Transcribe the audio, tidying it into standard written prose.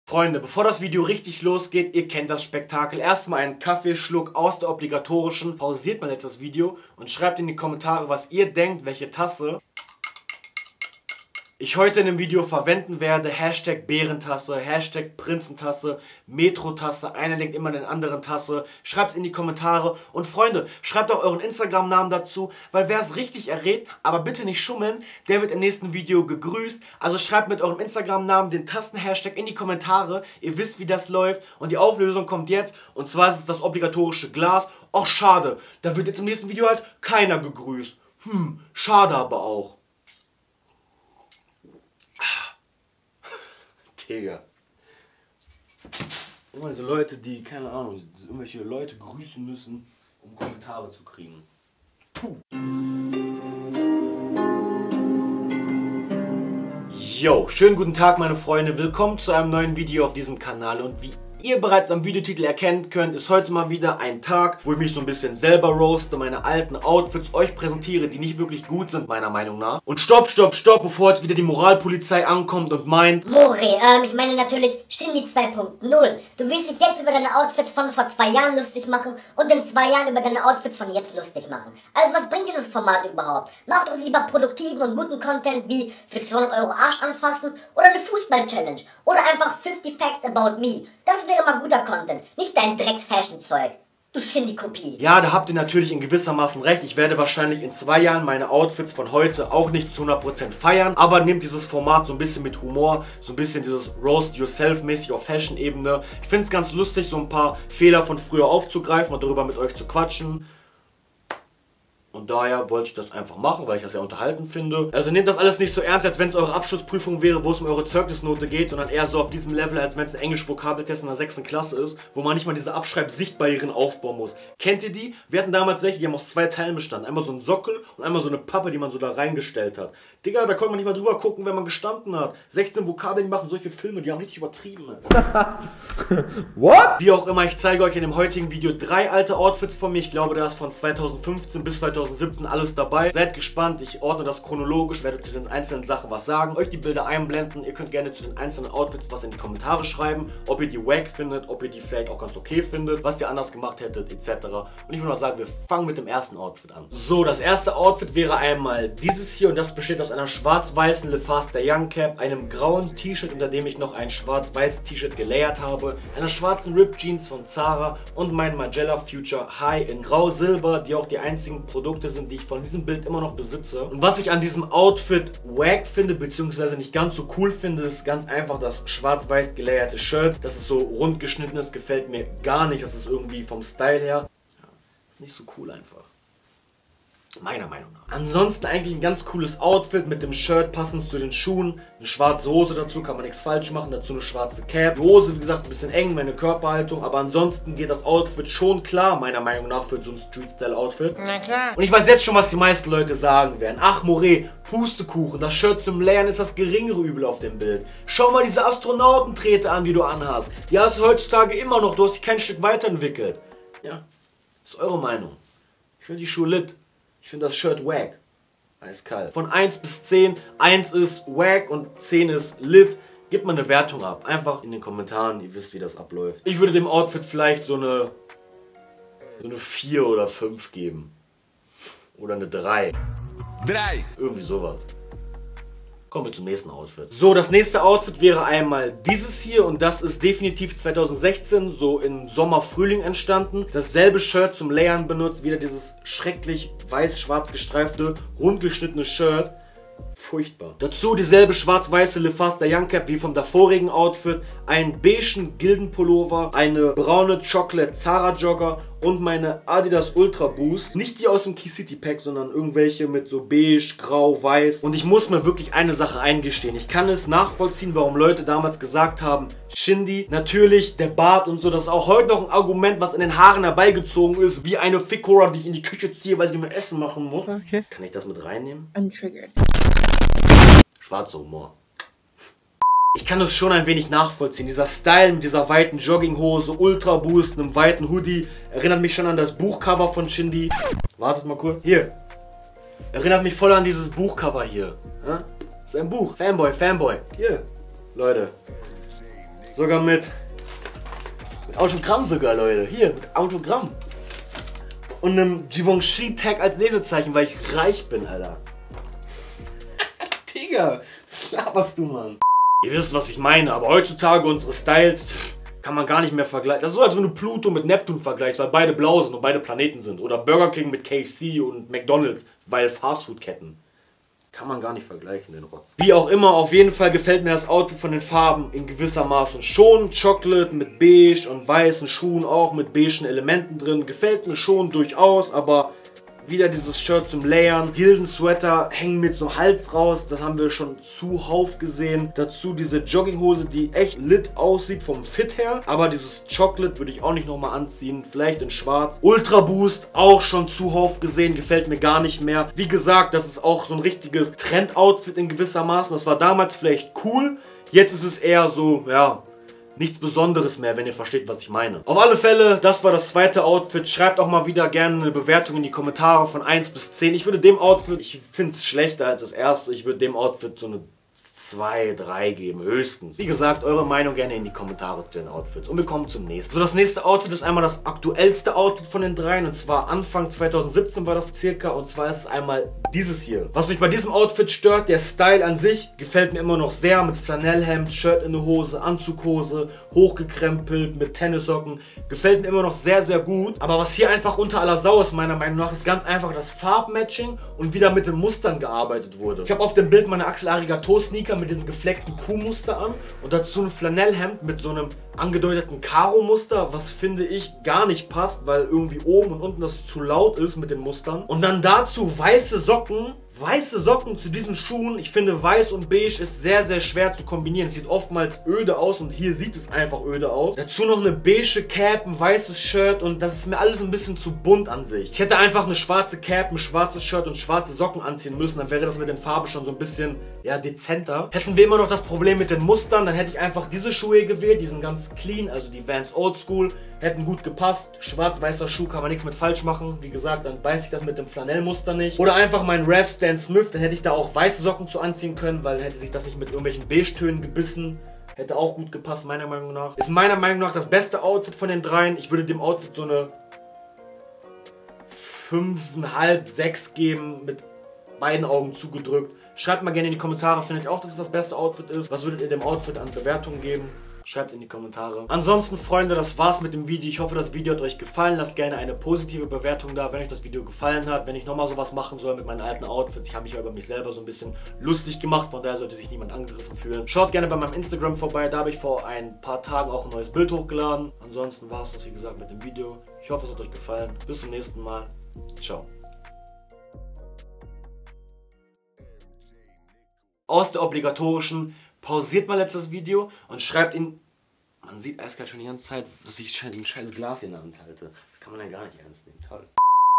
Freunde, bevor das Video richtig losgeht, ihr kennt das Spektakel. Erstmal einen Kaffeeschluck aus der obligatorischen. Pausiert mal jetzt das Video und schreibt in die Kommentare, was ihr denkt, welche Tasse ich heute in dem Video verwenden werde. Hashtag Bärentasse, Hashtag Prinzentasse, Metrotasse, einer denkt immer an den anderen Tasse. Schreibt es in die Kommentare und Freunde, schreibt auch euren Instagram-Namen dazu, weil wer es richtig errät, aber bitte nicht schummeln, der wird im nächsten Video gegrüßt. Also schreibt mit eurem Instagram-Namen den Tasten-Hashtag in die Kommentare. Ihr wisst, wie das läuft und die Auflösung kommt jetzt und zwar ist es das obligatorische Glas. Och, schade, da wird jetzt im nächsten Video halt keiner gegrüßt. Schade aber auch. Digga. Immer diese Leute, die, keine Ahnung, irgendwelche Leute grüßen müssen, um Kommentare zu kriegen. Puh. Yo, schönen guten Tag meine Freunde, willkommen zu einem neuen Video auf diesem Kanal und wie ihr bereits am Videotitel erkennen könnt, ist heute mal wieder ein Tag, wo ich mich so ein bisschen selber roaste, meine alten Outfits euch präsentiere, die nicht wirklich gut sind, meiner Meinung nach. Und stopp, bevor jetzt wieder die Moralpolizei ankommt und meint... Mori, ich meine natürlich Shindy 2.0. Du willst dich jetzt über deine Outfits von vor 2 Jahren lustig machen und in 2 Jahren über deine Outfits von jetzt lustig machen. Also was bringt dieses Format überhaupt? Mach doch lieber produktiven und guten Content wie für 200 € Arsch anfassen oder eine Fußball-Challenge oder einfach 50 Facts about me. Das wäre mal guter Content, nicht dein Drecks-Fashion-Zeug. Du Shindy-Kopie. Ja, da habt ihr natürlich in gewissermaßen recht. Ich werde wahrscheinlich in 2 Jahren meine Outfits von heute auch nicht zu 100% feiern. Aber nehmt dieses Format so ein bisschen mit Humor, so ein bisschen dieses Roast-Yourself-mäßig auf Fashion-Ebene. Ich finde es ganz lustig, so ein paar Fehler von früher aufzugreifen und darüber mit euch zu quatschen. Und daher wollte ich das einfach machen, weil ich das ja unterhalten finde. Also nehmt das alles nicht so ernst, als wenn es eure Abschlussprüfung wäre, wo es um eure Zeugnisnote geht, sondern eher so auf diesem Level, als wenn es ein Englisch-Vokabeltest in der 6. Klasse ist, wo man nicht mal diese Abschreib-Sichtbarrieren aufbauen muss. Kennt ihr die? Wir hatten damals welche, die haben aus 2 Teilen bestanden. Einmal so ein Sockel und einmal so eine Pappe, die man so da reingestellt hat. Digga, da konnte man nicht mal drüber gucken, wenn man gestanden hat. 16 Vokabeln, die machen solche Filme, die haben richtig übertrieben. What? Wie auch immer, ich zeige euch in dem heutigen Video 3 alte Outfits von mir. Ich glaube, da ist von 2015 bis 2017 alles dabei. Seid gespannt, ich ordne das chronologisch, werde zu den einzelnen Sachen was sagen, euch die Bilder einblenden. Ihr könnt gerne zu den einzelnen Outfits was in die Kommentare schreiben, ob ihr die wack findet, ob ihr die vielleicht auch ganz okay findet, was ihr anders gemacht hättet, etc. Und ich würde mal sagen, wir fangen mit dem ersten Outfit an. So, das erste Outfit wäre einmal dieses hier und das besteht aus einer schwarz-weißen Le Faster Young Cap, einem grauen T-Shirt, unter dem ich noch ein schwarz-weißes T-Shirt gelayert habe, einer schwarzen Ripped Jeans von Zara und mein Margiela Future High in grau-silber, die auch die einzigen Produkte sind, die ich von diesem Bild immer noch besitze. Und was ich an diesem Outfit wack finde, beziehungsweise nicht ganz so cool finde, ist ganz einfach das schwarz-weiß gelayerte Shirt. Das ist so rund geschnitten ist, gefällt mir gar nicht. Das ist irgendwie vom Style her, ja, ist nicht so cool einfach. Meiner Meinung nach. Ansonsten eigentlich ein ganz cooles Outfit mit dem Shirt passend zu den Schuhen. Eine schwarze Hose dazu, kann man nichts falsch machen. Dazu eine schwarze Cap. Die Hose, wie gesagt, ein bisschen eng, meine Körperhaltung. Aber ansonsten geht das Outfit schon klar, meiner Meinung nach, für so ein Street-Style-Outfit. Na klar. Und ich weiß jetzt schon, was die meisten Leute sagen werden. Ach, Moré, Pustekuchen. Das Shirt zum Layern ist das geringere Übel auf dem Bild. Schau mal diese Astronautentrete an, die du anhast. Die hast du heutzutage immer noch. Du hast dich kein Stück weiterentwickelt. Ja, ist eure Meinung. Ich finde die Schuhe lit. Ich finde das Shirt wack. Eiskalt. Von 1 bis 10. 1 ist wack und 10 ist lit. Gebt mal eine Wertung ab. Einfach in den Kommentaren. Ihr wisst, wie das abläuft. Ich würde dem Outfit vielleicht so eine 4 oder 5 geben. Oder eine 3. 3. Irgendwie sowas. Kommen wir zum nächsten Outfit. So, das nächste Outfit wäre einmal dieses hier und das ist definitiv 2016, so im Sommer, Frühling entstanden. Dasselbe Shirt zum Layern benutzt, wieder dieses schrecklich weiß-schwarz gestreifte, rundgeschnittene Shirt. Furchtbar. Dazu dieselbe schwarz-weiße Le Faster Young Cap wie vom davorigen Outfit, einen beigen Gildenpullover, eine braune Chocolate Zara Jogger und meine Adidas Ultra Boost. Nicht die aus dem Key City Pack, sondern irgendwelche mit so beige, grau, weiß. Und ich muss mir wirklich eine Sache eingestehen. Ich kann es nachvollziehen, warum Leute damals gesagt haben, Shindy, natürlich der Bart und so, das ist auch heute noch ein Argument, was in den Haaren herbeigezogen ist, wie eine Ficora, die ich in die Küche ziehe, weil sie mir Essen machen muss. Okay. Kann ich das mit reinnehmen? I'm triggered. Schwarzer Humor. Ich kann es schon ein wenig nachvollziehen. Dieser Style mit dieser weiten Jogginghose, Ultra Boost, einem weiten Hoodie, erinnert mich schon an das Buchcover von Shindy. Wartet mal kurz. Hier. Erinnert mich voll an dieses Buchcover hier. Das ist ein Buch. Fanboy, Fanboy. Hier. Leute. Sogar mit Autogramm sogar, Leute. Hier, mit Autogramm. Und einem Givenchy-Tag als Lesezeichen, weil ich reich bin, Alter. Digga, was laberst du, Mann? Ihr wisst, was ich meine, aber heutzutage unsere Styles kann man gar nicht mehr vergleichen. Das ist so, als wenn du Pluto mit Neptun vergleichst, weil beide blau sind und beide Planeten sind. Oder Burger King mit KFC und McDonald's, weil Fastfood-Ketten. Kann man gar nicht vergleichen, den Rotz. Wie auch immer, auf jeden Fall gefällt mir das Outfit von den Farben in gewissermaßen schon. Chocolate mit beige und weißen Schuhen auch mit beigen Elementen drin. Gefällt mir schon durchaus, aber wieder dieses Shirt zum Layern. Gilden-Sweater hängen mit so Hals raus. Das haben wir schon zuhauf gesehen. Dazu diese Jogginghose, die echt lit aussieht vom Fit her. Aber dieses Chocolate würde ich auch nicht nochmal anziehen. Vielleicht in schwarz. Ultra Boost auch schon zuhauf gesehen. Gefällt mir gar nicht mehr. Wie gesagt, das ist auch so ein richtiges Trend-Outfit in gewissermaßen. Das war damals vielleicht cool. Jetzt ist es eher so, ja, nichts Besonderes mehr, wenn ihr versteht, was ich meine. Auf alle Fälle, das war das zweite Outfit. Schreibt auch mal wieder gerne eine Bewertung in die Kommentare von 1 bis 10. Ich würde dem Outfit, ich finde es schlechter als das erste, ich würde dem Outfit so eine 2, 3 geben, höchstens. Wie gesagt, eure Meinung gerne in die Kommentare zu den Outfits. Und wir kommen zum nächsten. So, das nächste Outfit ist einmal das aktuellste Outfit von den dreien. Und zwar Anfang 2017 war das circa. Und zwar ist es einmal dieses hier. Was mich bei diesem Outfit stört, der Style an sich gefällt mir immer noch sehr. Mit Flanellhemd, Shirt in der Hose, Anzughose, hochgekrempelt, mit Tennissocken. Gefällt mir immer noch sehr, sehr gut. Aber was hier einfach unter aller Sau ist, meiner Meinung nach, ist ganz einfach das Farbmatching und wieder mit den Mustern gearbeitet wurde. Ich habe auf dem Bild meine Axel Arigato Sneaker mit diesem gefleckten Kuhmuster an und dazu ein Flanellhemd mit so einem angedeuteten Karo-Muster, was finde ich gar nicht passt, weil irgendwie oben und unten das zu laut ist mit den Mustern. Und dann dazu weiße Socken zu diesen Schuhen. Ich finde, weiß und beige ist sehr, sehr schwer zu kombinieren. Es sieht oftmals öde aus und hier sieht es einfach öde aus. Dazu noch eine beige Cap, ein weißes Shirt und das ist mir alles ein bisschen zu bunt an sich. Ich hätte einfach eine schwarze Cap, ein schwarzes Shirt und schwarze Socken anziehen müssen. Dann wäre das mit den Farben schon so ein bisschen, ja, dezenter. Hätten wir immer noch das Problem mit den Mustern, dann hätte ich einfach diese Schuhe gewählt. Die sind ganz clean, also die Vans Old School. Hätten gut gepasst. Schwarz-weißer Schuh kann man nichts mit falsch machen. Wie gesagt, dann weiß ich das mit dem Flanellmuster nicht. Oder einfach mein Raf Stan Smith, dann hätte ich da auch weiße Socken zu anziehen können, weil dann hätte sich das nicht mit irgendwelchen Beige-Tönen gebissen. Hätte auch gut gepasst, meiner Meinung nach. Ist meiner Meinung nach das beste Outfit von den dreien. Ich würde dem Outfit so eine 5,5, 6 geben, mit beiden Augen zugedrückt. Schreibt mal gerne in die Kommentare, findet ihr auch, dass es das beste Outfit ist? Was würdet ihr dem Outfit an Bewertungen geben? Schreibt es in die Kommentare. Ansonsten, Freunde, das war's mit dem Video. Ich hoffe, das Video hat euch gefallen. Lasst gerne eine positive Bewertung da, wenn euch das Video gefallen hat. Wenn ich nochmal sowas machen soll mit meinen alten Outfits. Ich habe mich ja über mich selber so ein bisschen lustig gemacht. Von daher sollte sich niemand angegriffen fühlen. Schaut gerne bei meinem Instagram vorbei. Da habe ich vor ein paar Tagen auch ein neues Bild hochgeladen. Ansonsten war es das, wie gesagt, mit dem Video. Ich hoffe, es hat euch gefallen. Bis zum nächsten Mal. Ciao. Aus der obligatorischen, pausiert mal jetzt das Video und schreibt in... Man sieht eiskalt schon die ganze Zeit, dass ich ein scheiß Glas in der Hand halte. Das kann man ja gar nicht ernst nehmen. Toll.